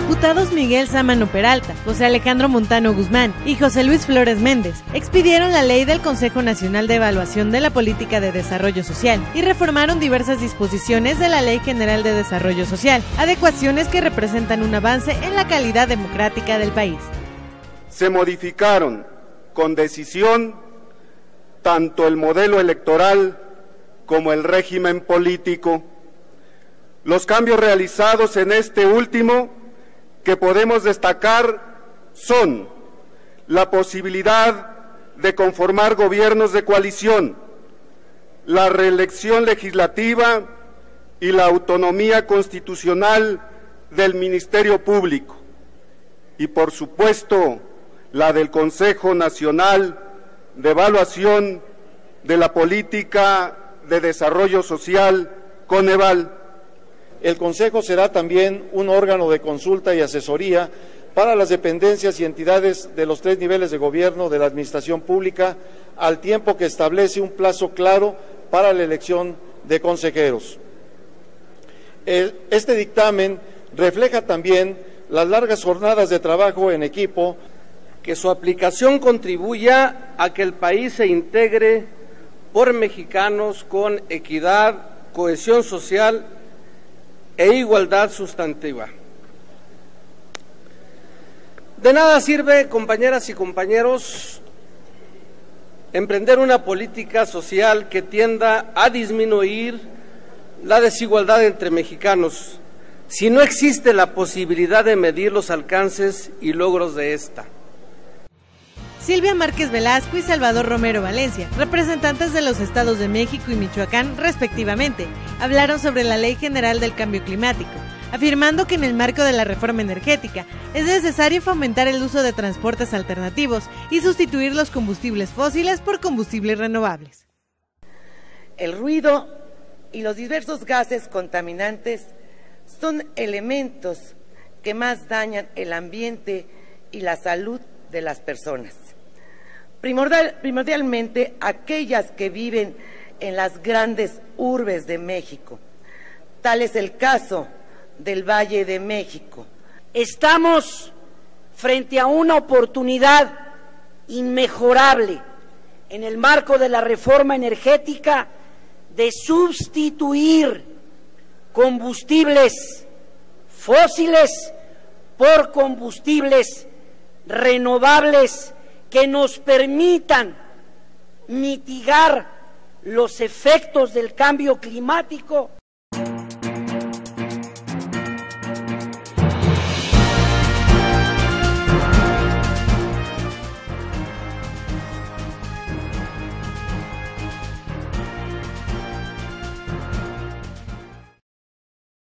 diputados Miguel Sámano Peralta, José Alejandro Montano Guzmán y José Luis Flores Méndez expidieron la ley del Consejo Nacional de Evaluación de la Política de Desarrollo Social y reformaron diversas disposiciones de la Ley General de Desarrollo Social, adecuaciones que representan un avance en la calidad democrática del país. Se modificaron con decisión tanto el modelo electoral como el régimen político. Los cambios realizados en este último que podemos destacar son la posibilidad de conformar gobiernos de coalición, la reelección legislativa y la autonomía constitucional del Ministerio Público y, por supuesto, la del Consejo Nacional de Evaluación de la Política de Desarrollo Social, Coneval. El Consejo será también un órgano de consulta y asesoría para las dependencias y entidades de los 3 niveles de gobierno de la administración pública, al tiempo que establece un plazo claro para la elección de consejeros. Este dictamen refleja también las largas jornadas de trabajo en equipo, que su aplicación contribuya a que el país se integre por mexicanos con equidad, cohesión social e igualdad sustantiva. De nada sirve, compañeras y compañeros, emprender una política social que tienda a disminuir la desigualdad entre mexicanos si no existe la posibilidad de medir los alcances y logros de esta. Silvia Márquez Velasco y Salvador Romero Valencia, representantes de los estados de México y Michoacán, respectivamente, hablaron sobre la Ley General del Cambio Climático, afirmando que en el marco de la reforma energética es necesario fomentar el uso de transportes alternativos y sustituir los combustibles fósiles por combustibles renovables. El ruido y los diversos gases contaminantes son elementos que más dañan el ambiente y la salud de las personas. Primordialmente aquellas que viven en las grandes urbes de México. Tal es el caso del Valle de México. Estamos frente a una oportunidad inmejorable en el marco de la reforma energética de sustituir combustibles fósiles por combustibles renovables que nos permitan mitigar los efectos del cambio climático